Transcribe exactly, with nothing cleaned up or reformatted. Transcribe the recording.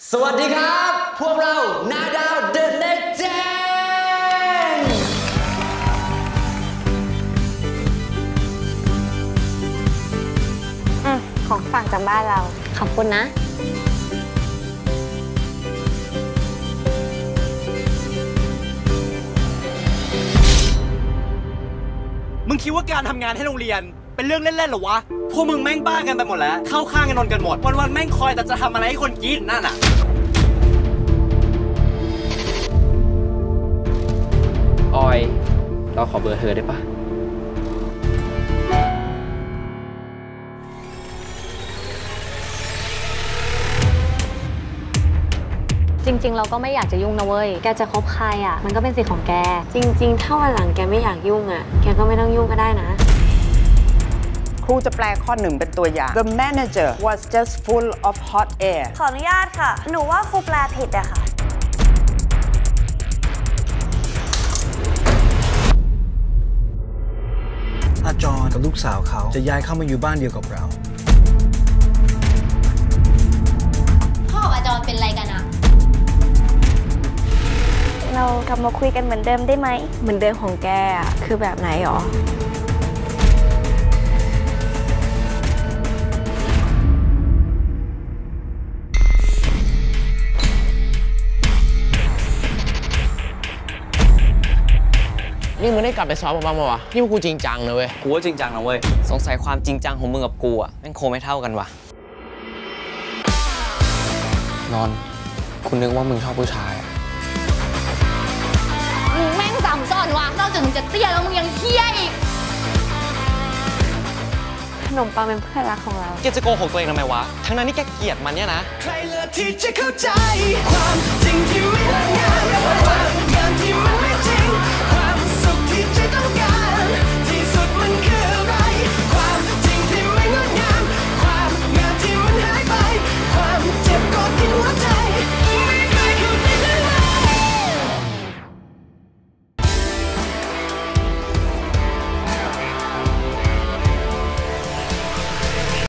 สวัสดีครับพวกเรานาดาวเดอะเลเจนด์อืมของฝากจากบ้านเราขอบคุณนะมึงคิดว่าการทำงานให้โรงเรียนเป็นเรื่องเล่นๆหรอวะพวกมึงแม่งบ้ากันไปหมดแล้วเข้าข้างกันนนกันหมดวันๆแม่งคอยแต่จะทำอะไรให้คนกินนั่นน่ะออยเราขอเบอร์เธอได้ปะจริงๆเราก็ไม่อยากจะยุ่งนะเว้ยแกจะคบใครอ่ะมันก็เป็นสิทธิ์ของแกจริงๆถ้าวันหลังแกไม่อยากยุ่งอ่ะแกก็ไม่ต้องยุ่งก็ได้นะครูจะแปลข้อหนึ่งเป็นตัวอย่าง The manager was just full of hot air ขออนุญาตค่ะหนูว่าครูแปลผิดอะค่ะอาจรกับลูกสาวเขาจะย้ายเข้ามาอยู่บ้านเดียวกับเราพ่อกับอาจรเป็นอะไรกันอะเรากลับมาคุยกันเหมือนเดิมได้ไหมเหมือนเดิมของแกอ่ะคือแบบไหนหรอนี่มึงได้กลับไปซ้อมมาบ้างปะวะนี่มึงกูจริงจังนะเว้ยกูว่าจริงจังนะเว้ยสงสัยความจริงจังของมึงกับกูอ่ะแม่งโคไม่เท่ากันวะนอนคุณนึกว่ามึงชอบผู้ชายอ่ะมึงแม่งซ้ำซ้อนวะนอกจากมึงจะเตี้ยแล้วมึงยังเหี้ยอีกขนมปังเป็นเพื่อนรักของเราแกจะโกหกตัวเองทำไมวะทั้งนั้นนี่แกเกลียดมันเนี่ยนะใครเลยที่จะเข้าใจความจริงที่